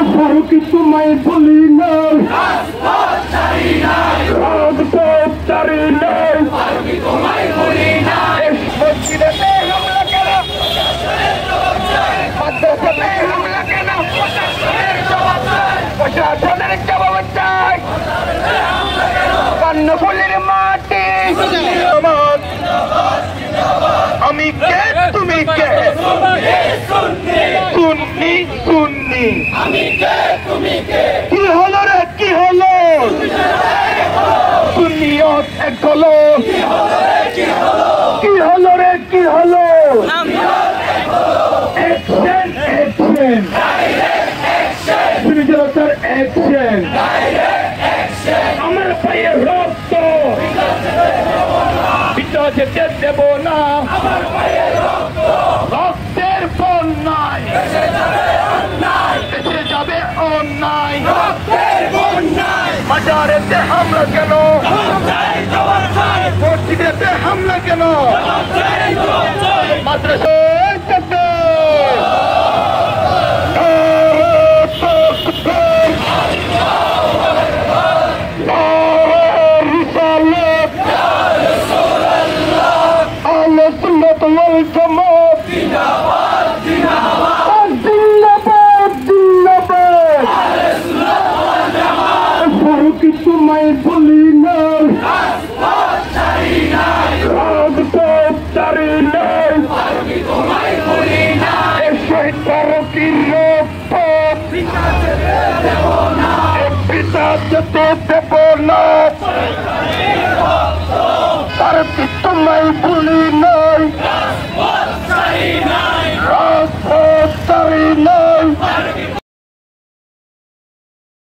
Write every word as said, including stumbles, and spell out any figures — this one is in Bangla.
ফারুকি তোমায় বলি নাই, রাজপথ ছাড়ি নাই, মসজিদেতে হামলা কেন, মাদ্রাসাতে হামলা কেন, প্রশাসনের জবাব চাই, কর্ণফুলীর মাটি আমি কে তুমি কে, সুন্নি সুন্নি কি হলো রে কি হলো, সুন্নিয়ত এক হলো, কি হলো রে কি হলো, অ্যাকশন অ্যাকশন সুনির্জনতার অ্যাকশন, আমার পায়ে রক্ত ভিতর যেতে দেব না, রক্তের বন্যায় এসে যাবে অন্যায়, মাজারেতে হামলা কেন, মসজিদেতে হামলা কেন, মাদ্রাসায় والجماعة زندباد زندباد زندباد زندباد ফারুকি তোমায় বলি নাই, রাজপথ ছাড়ি নাই, শহীদ ফারুকির রক্ত পিতা যেতে দেব না, ফারুকি তোমায় বলি নাই, রাজপথ ছাড়ি নাই।